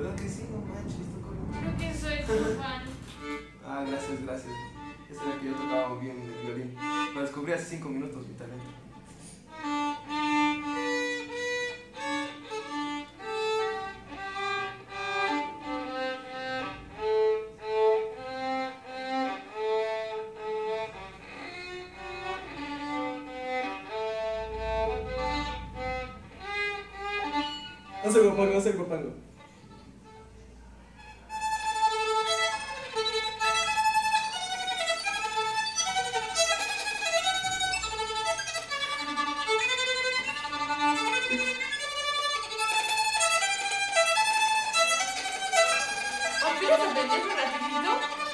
¿Verdad que sí? No manches, tocó bien. Creo que soy tu fan. Ah, gracias, gracias. Esa era que yo tocaba bien el violín. Lo descubrí hace 5 minutos, mi talento. Haz el guapango, haz el guapango. ¿Apenas aprendí un ratito?